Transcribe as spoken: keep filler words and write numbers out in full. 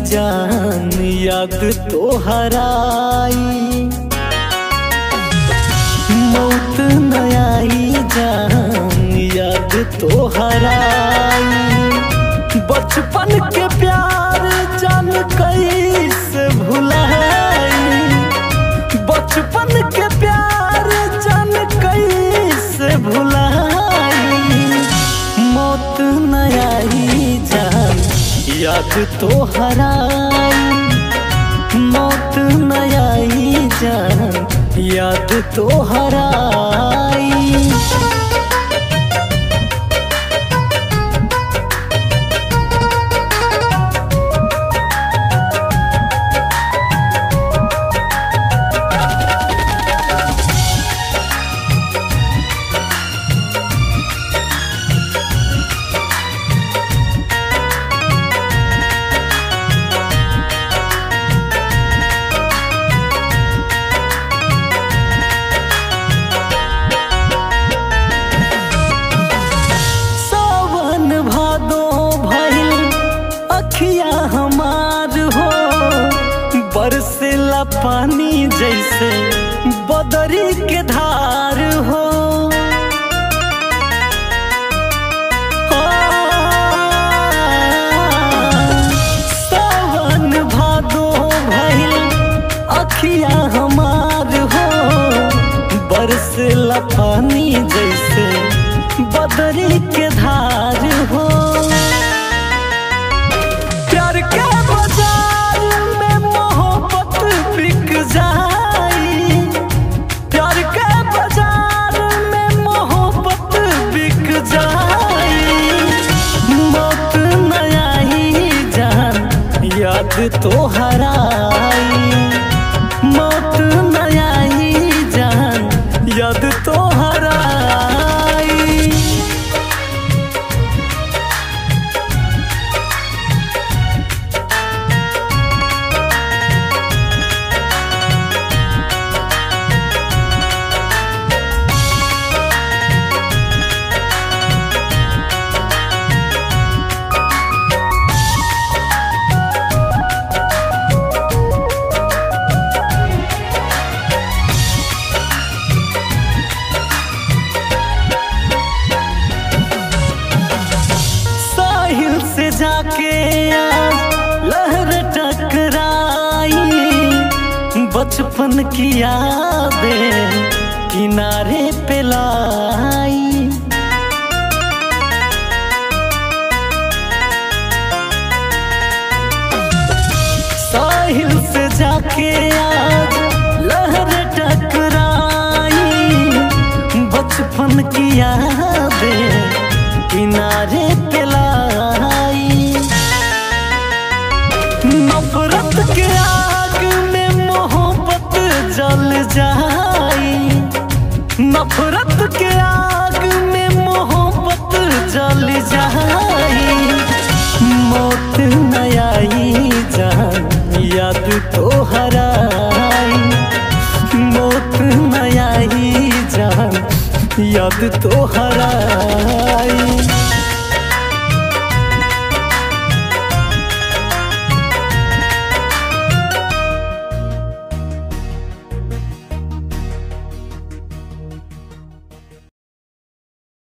जान याद तो हराई, मौत न आई जान याद तो हराई। बचपन के प्यार जान कैसे भुलाई, बचपन के प्यार जान कैसे भुलाई। मौत न आई जान याद तो हराई, मौत न आई जान याद तो हराई। हमार हो बरसेला पानी जैसे बदरी के धार हो, सावन भादो भइल अखिया हमार हो बरसेला पानी जैसे बदरी के धार हो। याद तो हराई, मौत न आई जान याद तो हराई। से जाके आज लहर टकराई, बचपन की यादें किनारे पे लाई। साहिल से जाके आज लहर टकराई, बचपन की यादें किनारे पे लाई। नफरत के आग में मोहब्बत जल जाई, नफरत के आग में मोहब्बत जल जाई। मौत न आई जान याद तो हराई, मौत न आई जान याद तो हराई।